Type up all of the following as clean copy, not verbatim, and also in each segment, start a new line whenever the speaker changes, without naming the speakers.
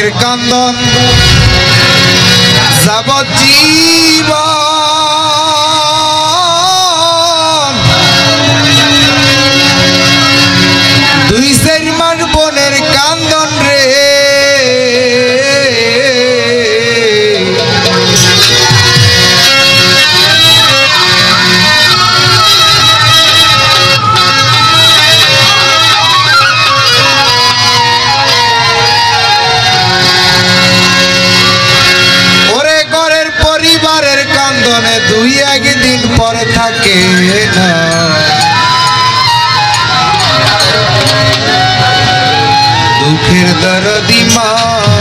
কান্দন যাবজ্জীবন দুই চার মাস বোনের কান্দন রে দুই একদিন পর থাকে না দুঃখের দরদি মা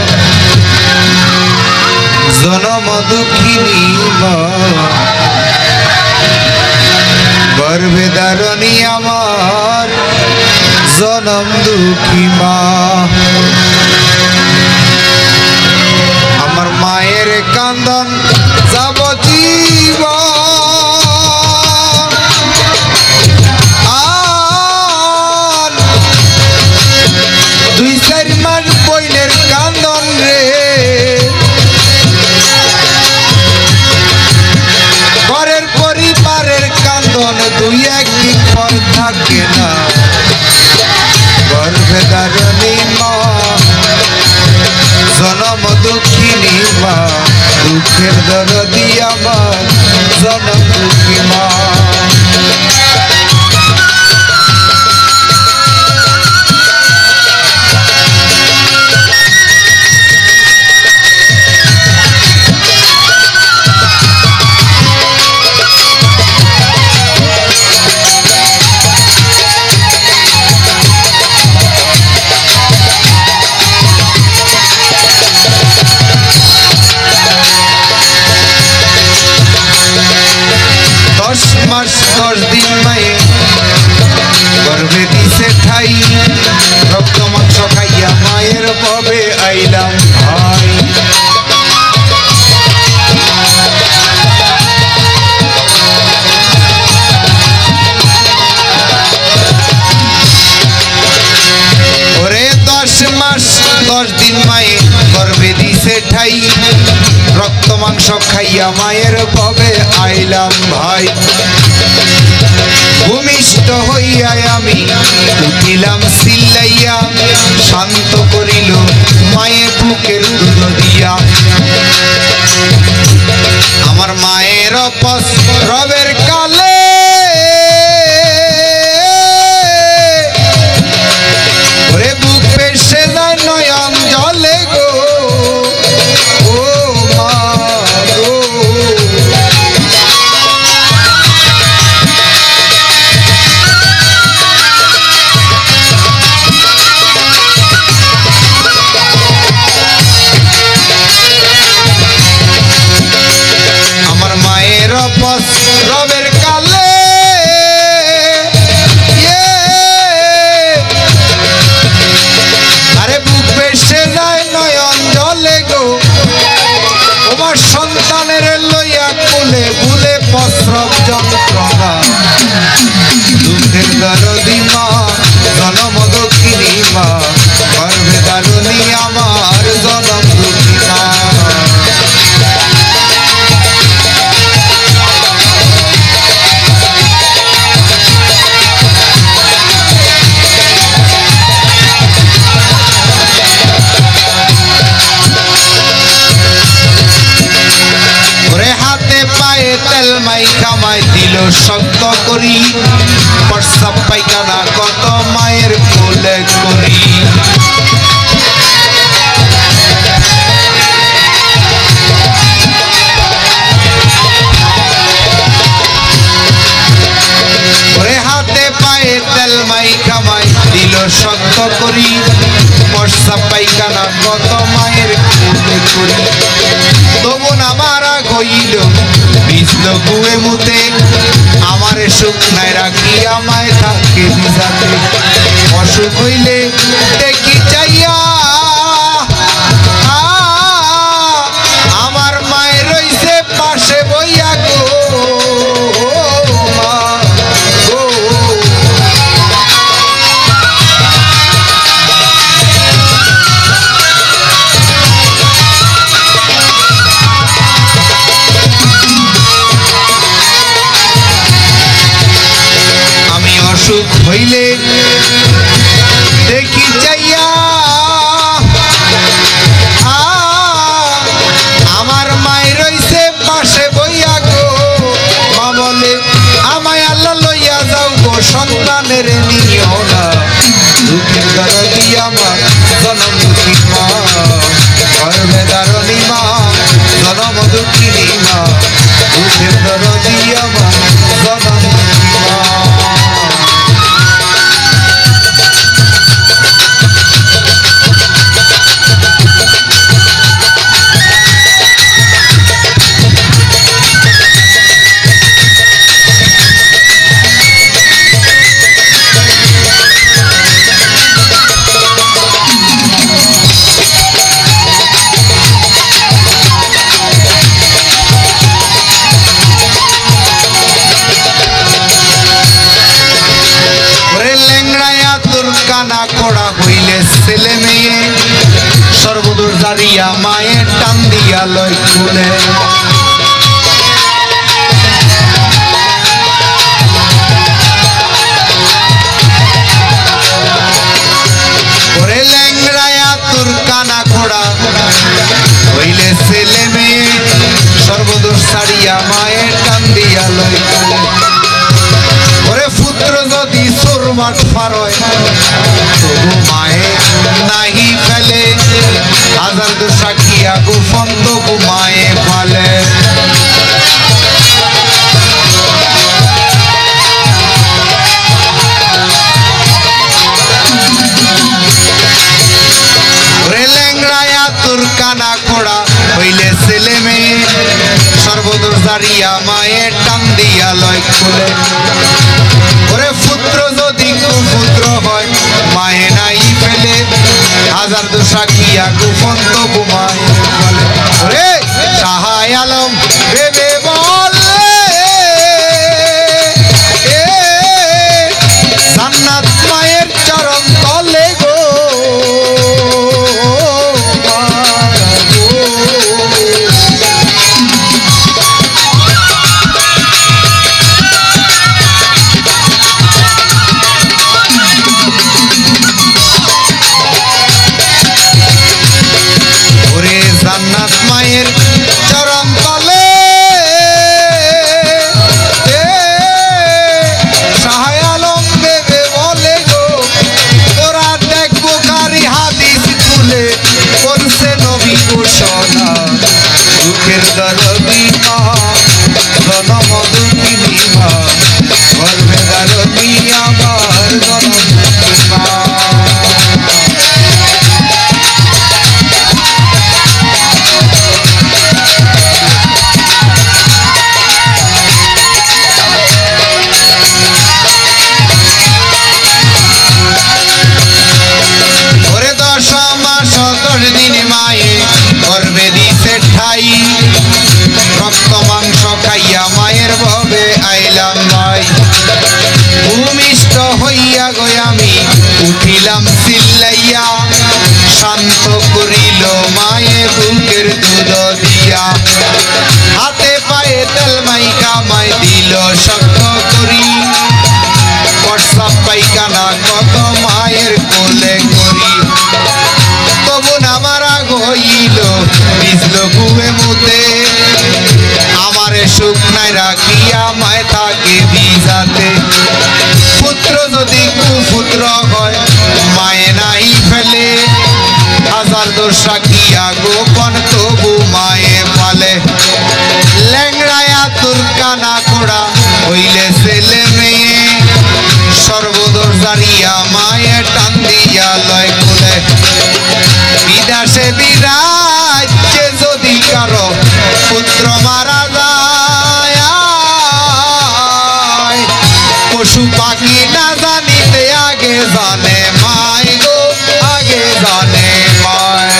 জনম দুঃখিনী মা গর্ভে ধারণী আমার জনম দুঃখী মা আমার মায়ের কান্দন যাবজ্জীবন দুই চার মাস বইনের কান্দন রে ঘরের পরিবারের কান্দন দুই একদিন পর থাকে না গর্ভে ধারণী মা জনম দুঃখিনী মা দুঃখের দরদি আমার জনম দুঃখী মা মাস 10 দিন মায়ে গর্ভে দিছে ঠাই রক্ত মাংস খাইয়া মায়ের ভবে আইলাম ভাই ওরে 10 মাস 10 দিন মায়ে গর্ভে দিছে ঠাই রক্ত মাংস খাইয়া মায়ের ভবে আইলাম ভাই ভূমিষ্ঠ হইয়া আমি উঠিলাম চিল্লাইয়া শান্ত করিল মায়ে বুকের দুধ দিয়া আমার মায়ের রবের কালে ওরে বুক পেশে যায় নয়ন জলে গো রবের কালে আরে বুক পেশে যায় নয়ন জলে গো তোমার সন্তানের লইয়া কোলে ভুলে প্রসব যন্ত্রণা দুঃখের দরদি মা জনম দুঃখিনী মা গর্ভে ধারণী আমার জনম দুঃখী মা তেল মাই খামাই দিল শক্ত করি প্রস্রাব পায়খানা কত মায়ের কোলে করি ওরে হাতে পায়ে তেল মাই খামাই দিল শক্ত করি প্রস্রাব পায়খানা কত মায়ের কোলে করি তবু না মারা গইল বিষ্ণ কুয়ে মুতে আমারে সুখ নাই রাখি আমায় থাকে বিজাতে অসুখ হইলে দেখি চাইয়া আমার মায়ের রইছে পাশে বইয়া গো মা গো দুঃখের দরদি আমার জনম দুঃখী মা গর্ভে ধারণী মা জনম দুঃখিনী মা দুঃখের দরদি আমার জনম দুঃখী মা কানা কড়া হইলে ছেলে মেয়ে সর্বদূর দাঁড়িয়া মায়ের টান দিয়া লয় খুলে ওরে ল্যাংড়ায়া তোর কানা কড়া হইলে ছেলে মেয়ে সর্বদূর ছাড়িয়া মায়ের টান দিয়া লয় খুলে ওরে পুত্র যদি সুরমাট ফারয় তবু মায়ে নাহি ফেলে হাজার দুসাকিয়া গোপন তবু মায়ে ফালে ওরে ল্যাংড়ায়া তোর কানা খোড়া হইলে ছেলে মেয়ে সর্বদূর দাঁড়িয়া মায়ের টান দিয়া লয় খুলে ওরে পুত্র যদি কুপুত্র হয় মায়ে নাই ফেলে হাজার দুসাকিয়া গোপন তবু মায়ে বলে ওরে শাহায় আলম ভেবে বলে জান্নাত মায়ের চরণ তলে গো জান্নাত মায়ের চরণ তলে শাহায় আলম ভেবে বলে গো তোরা দেখ বুখারী হাদিস খুলে করছে নবী ঘোষণা দুঃখের দরদি মা জনম দুঃখিনী মা গর্ভে ধারণী আমার জনম দুঃখী মা রক্ত মাংস খাইয়া মায়ের ভবে আইলাম ভাই ভূমিষ্ঠ হইয়া গো আমি উঠিলাম চিল্লাইয়া শান্ত করিল মায়ে বুকের দুধ দিয়া হাতে পায়ে তেল মাইকা মাই দিল শক্ত করি প্রস্রাব পায়খানা কত মায়ের কোলে করি তবু নামারা গইল ভিজল গুয়ে মুতে আমারে শুকনায় রাখিয়া মায় থাকে ভিজাতে পুত্র যদি কুপুত্র হয় মায়ে নাই ফেলে হাজার দোষ রাখিয়া গোপন তবু মায়ে পালে ল্যাংড়ায়া তোর কানা খোড়া হইলে ছেলে মেয়ে সর্বদোষ দাঁড়িয়া মায়ে টান দিয়া লয় খুলে বিদেশে বিরাজ্যে যদি কারো পুত্র মারা যায় পশু পাখি না জানিতে আগে জানে মায় গো আগে জানে মায়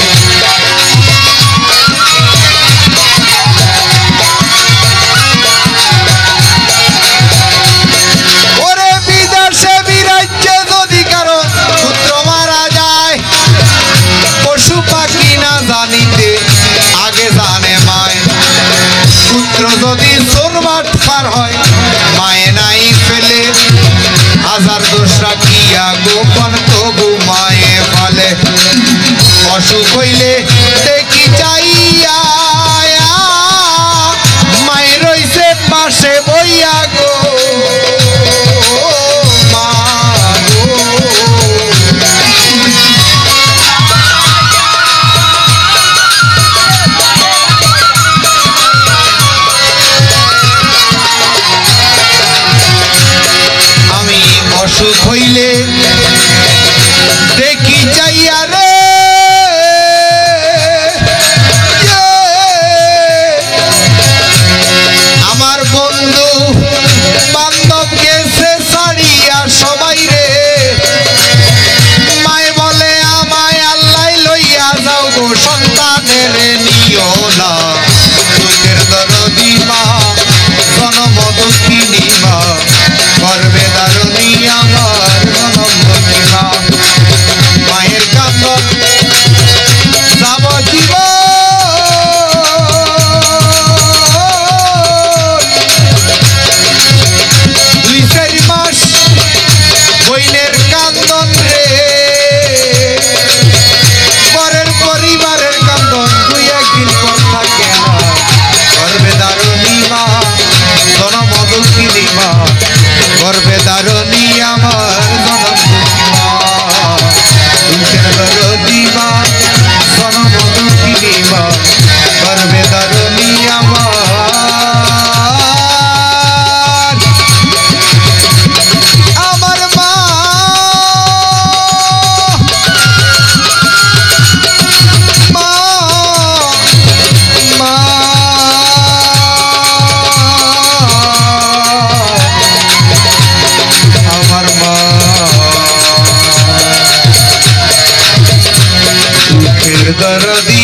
ওরে বিদেশে বিরাজ্যে যদি কারো পুত্র মারা যায় পশু পাখি না জানিতে আগে জানে মায় পুত্র যদি সুরমাট পার হয় মায়ে নাই ফেলে হাজার দোষ রাখিয়া গোপন তবু মায়ে ফলে অসুখ হইলে দেখি চাইয়া মায়ে রইছে পাশে বইয়া গো মা গো দরদি